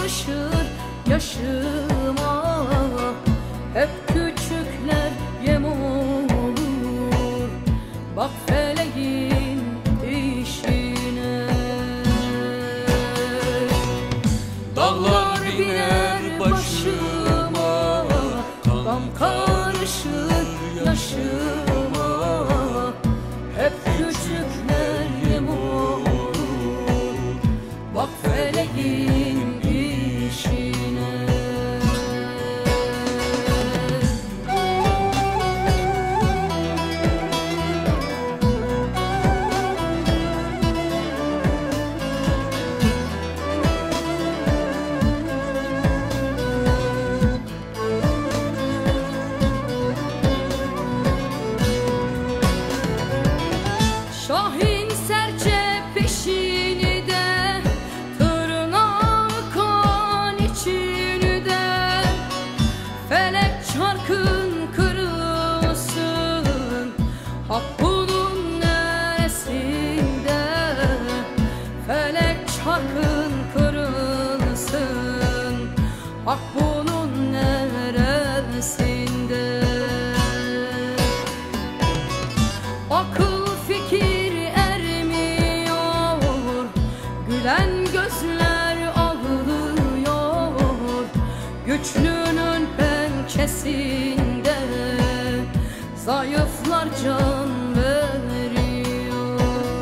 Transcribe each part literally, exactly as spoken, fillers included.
karışır yaşıma. Hep küçükler yem olur, bak feleğin işine. Dağlar biner başıma, gam karışır yaşıma. Hep küçükler yem olur, bak feleğin işine. Şahin serçe peşini de, tırnağı kan içini de. Felek çarkın kırılsın, hak bunun neresinde? Felek çarkın kırılsın, hak bunun neresinde? Akıl fikir ermiyor, gülen gözler ağlıyor. Güçlünün pençesinde zayıflar can veriyor.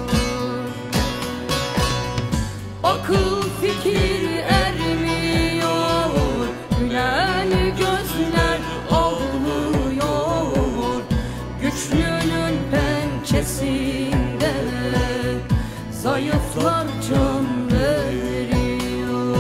Akıl fikir ermiyor, gülen gözler ağlıyor. Güçlünün pençesinde zayıflar can veriyor.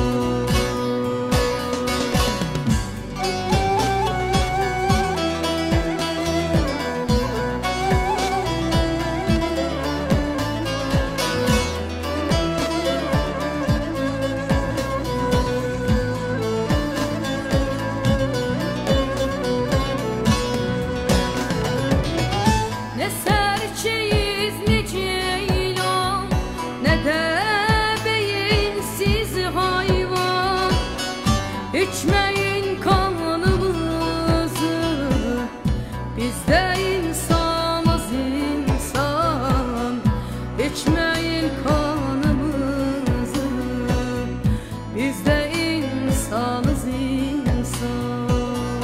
Ne serçeyiz ne ceylan, ne de beyinsiz hayvan. İçmeyin kanımızı, biz de insanız insan. İçmeyin kanımızı, biz de insanız insan.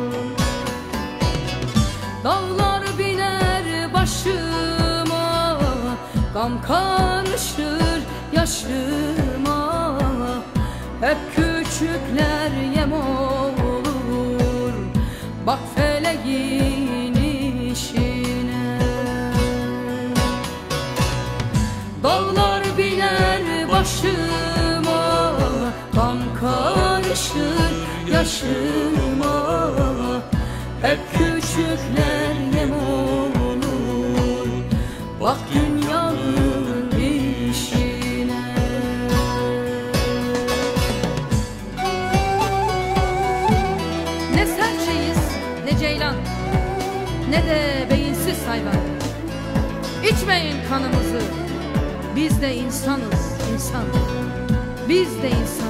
Dağlar biner başıma, gam karışır yaşıma. Hep küçükler yem olur, bak feleğin işine. Dağlar biner başıma, gam karışır yaşıma. Hep küçükler yem olur, bak dünyanın işine. Ne serçeyiz ne ceylan, ne de beyinsiz hayvan. İçmeyin kanımızı, biz de insanız insan. Biz de insan.